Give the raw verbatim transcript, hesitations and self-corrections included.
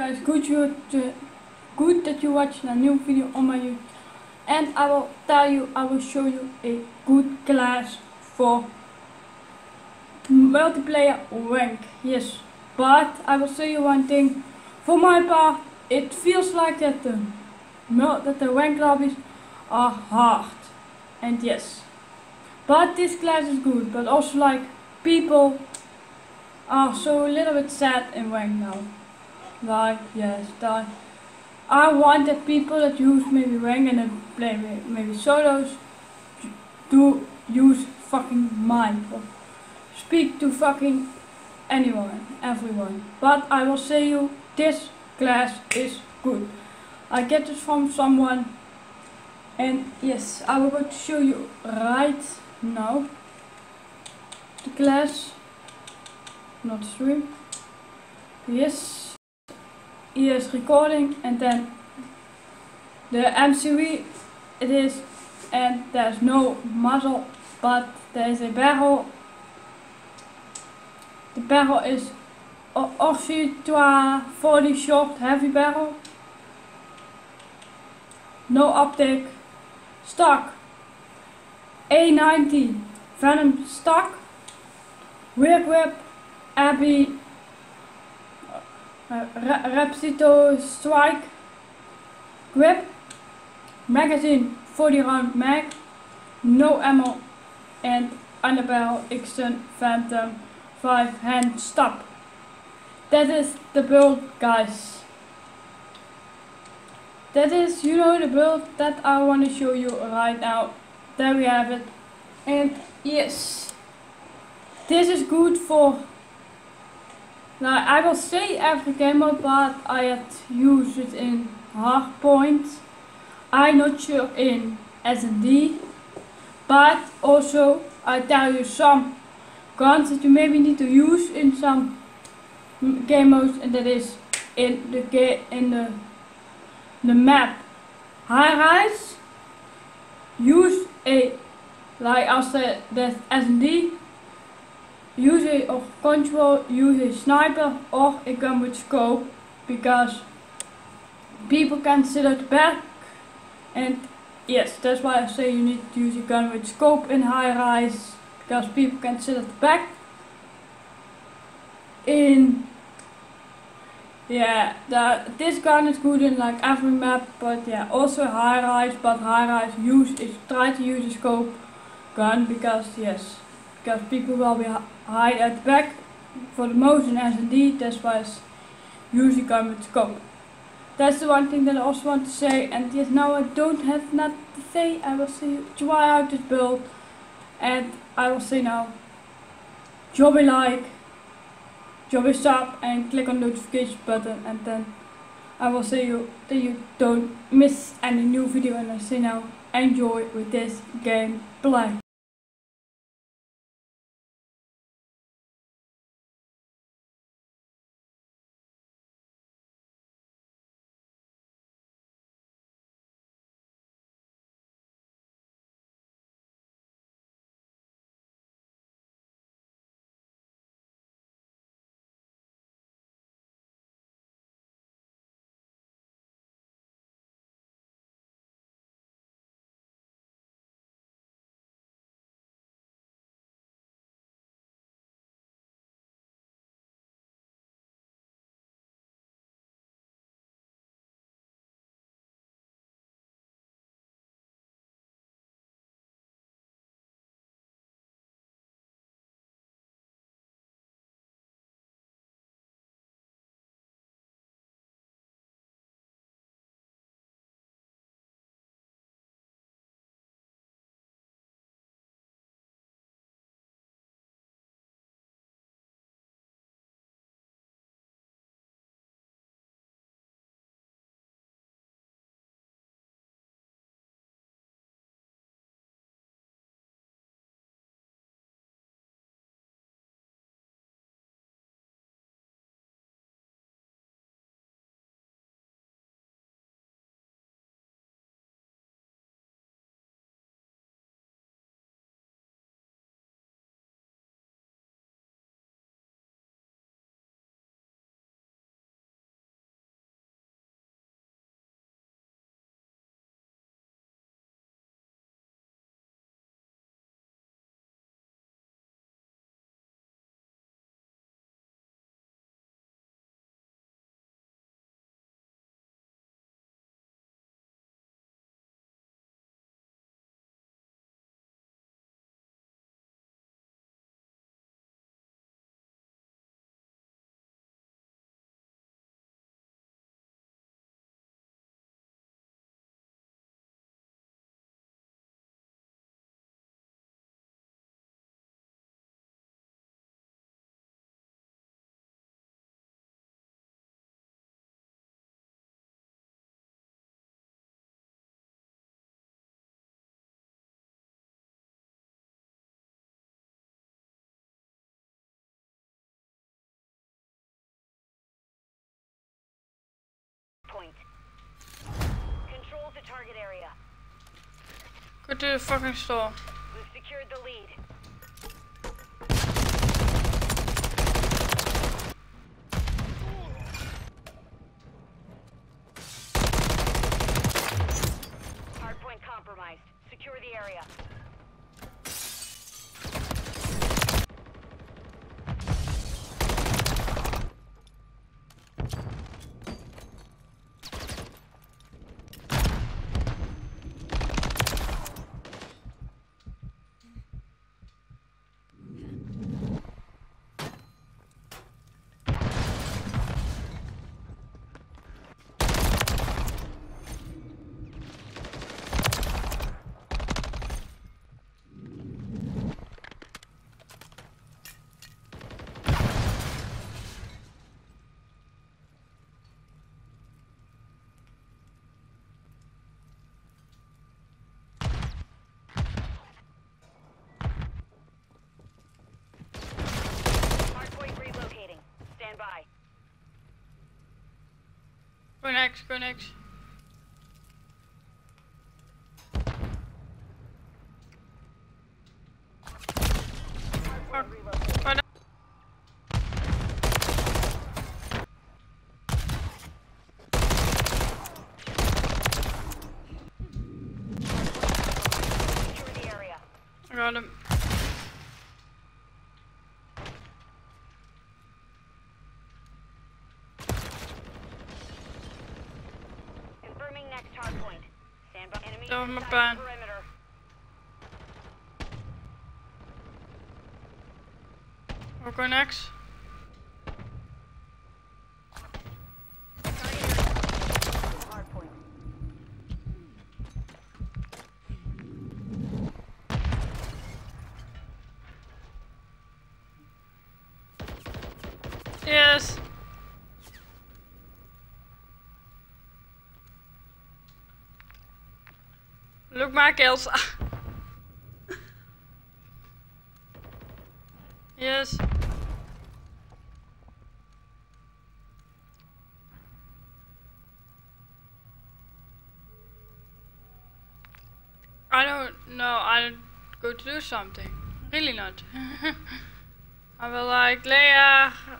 guys, good you to, good that you watched a new video on my YouTube, and I will tell you, I will show you a good class for multiplayer rank. Yes, but I will show you one thing. For my part, it feels like that the that the rank lobbies are hard, and yes, but this class is good. But also like people are so a little bit sad in rank now. Like yes, that I want that people that use maybe rank and then play maybe solos to use fucking mind or speak to fucking anyone, everyone. But I will say you, this class is good. I get it from someone, and yes, I will go to show you right now. The class, not stream. Yes, he is recording, and then the M C V it is, and there's no muzzle, but there is a barrel. The barrel is Orsi forty short heavy barrel. No optic. Stock A ninety Venom stock. Rear grip Abbey uh, Repsito strike grip. Magazine forty round mag. No ammo, and underbarrel Ixton Phantom five hand stop. That is the build, guys. That is, you know, the build that I want to show you right now. There we have it. And yes, this is good for, now I will say every game mode, but I had used it in hardpoint. I'm not sure in S and D, but also I tell you some guns that you maybe need to use in some game modes, and that is in the game in the the map high rise. Use a, like I said, that S and D. Use a or control. Use a sniper or a gun with scope, because people can sit at the back, and yes, that's why I say you need to use a gun with scope in high rise, because people can sit at the back. In yeah, the, this gun is good in like every map, but yeah, also high rise. But high rise use is try to use a scope gun, because yes, because people will be hide at the back for the most in S and D. That's why I use a gun with scope. That's the one thing that I also want to say. And yes, now I don't have nothing to say. I will say try out this build, and I will say now, drop a like, drop a sub, and click on the notification button, and then I will say you that you don't miss any new video. And I say now, enjoy with this gameplay. the target area. Go to the fucking store. We've secured the lead. Hardpoint compromised. Secure the area. By. Go next, go next. Fuck. Go down. Secure the area. I got him. Next hard point. Stand by. Enemy That was my inside plan. the perimeter. I'll go next. Target area. Hard point. Yes. Look my kills. Yes. I don't know. I'm going to do something. Really not. I will like Leia.